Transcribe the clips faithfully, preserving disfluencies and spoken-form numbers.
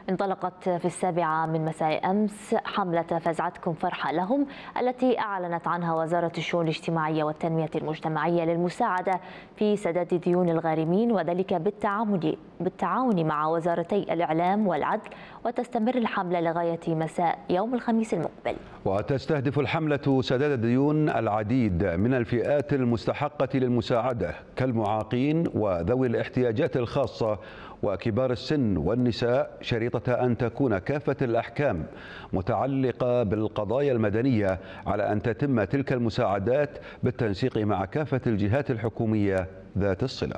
انطلقت في السابعة من مساء أمس حملة فزعتكم فرحة لهم التي أعلنت عنها وزارة الشؤون الاجتماعية والتنمية المجتمعية للمساعدة في سداد ديون الغارمين، وذلك بالتعاون بالتعاون مع وزارتي الإعلام والعدل. وتستمر الحملة لغاية مساء يوم الخميس المقبل. وتستهدف الحملة سداد ديون العديد من الفئات المستحقة للمساعدة كالمعاقين وذوي الاحتياجات الخاصة وكبار السن والنساء، شريطة أن تكون كافة الأحكام متعلقة بالقضايا المدنية على أن تتم تلك المساعدات بالتنسيق مع كافة الجهات الحكومية ذات الصلة.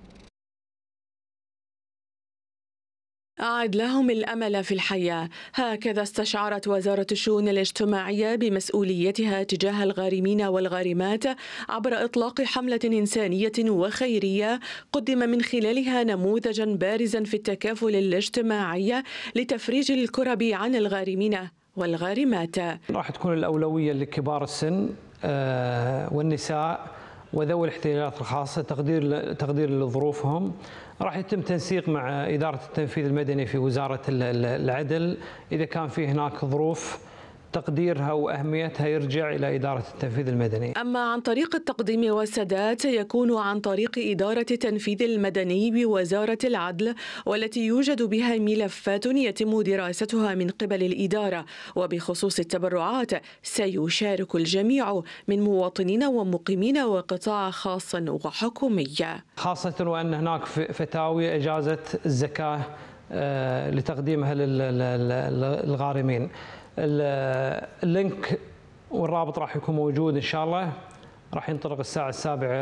أعد لهم الأمل في الحياة، هكذا استشعرت وزارة الشؤون الاجتماعية بمسؤوليتها تجاه الغارمين والغارمات عبر إطلاق حملة إنسانية وخيرية قدم من خلالها نموذجا بارزا في التكافل الاجتماعي لتفريج الكرب عن الغارمين والغارمات. راح تكون الأولوية لكبار السن والنساء وذوي الاحتياجات الخاصة، تقدير تقدير لظروفهم. راح يتم تنسيق مع إدارة التنفيذ المدني في وزارة العدل، إذا كان في هناك ظروف تقديرها وأهميتها يرجع إلى إدارة التنفيذ المدني. أما عن طريق التقديم والسداد سيكون عن طريق إدارة التنفيذ المدني بوزارة العدل، والتي يوجد بها ملفات يتم دراستها من قبل الإدارة. وبخصوص التبرعات سيشارك الجميع من مواطنين ومقيمين وقطاع خاص وحكومي، خاصة وأن هناك فتاوي إجازة الزكاة لتقديمها للغارمين. اللينك والرابط راح يكون موجود إن شاء الله، راح ينطلق الساعة السابعة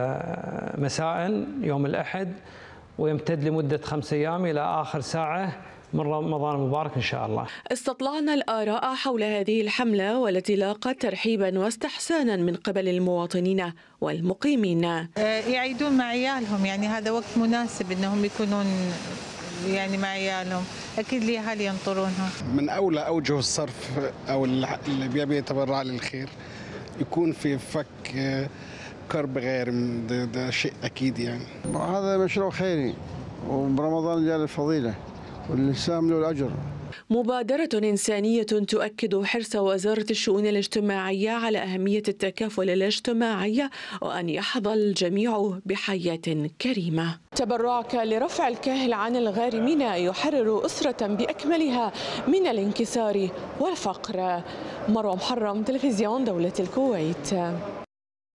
مساء يوم الأحد ويمتد لمدة خمس أيام إلى آخر ساعة من رمضان المبارك إن شاء الله. استطلعنا الآراء حول هذه الحملة والتي لاقت ترحيبا واستحسانا من قبل المواطنين والمقيمين. يعيدون مع عيالهم، يعني هذا وقت مناسب أنهم يكونون يعني مع عيالهم، أكيد الأهالي ينطرونها. من أولى أوجه الصرف أو اللي بيبي يتبرع للخير يكون في فك كرب غارم، ده, ده شيء أكيد يعني. هذا مشروع خيري وبرمضان جاء الفضيلة والسام له الأجر. مبادرة إنسانية تؤكد حرص وزارة الشؤون الاجتماعية على أهمية التكافل الاجتماعي وأن يحظى الجميع بحياة كريمة. تبرعك لرفع الكاهل عن الغارمين يحرر أسرة بأكملها من الانكسار والفقر. مروة محرم، تلفزيون دولة الكويت.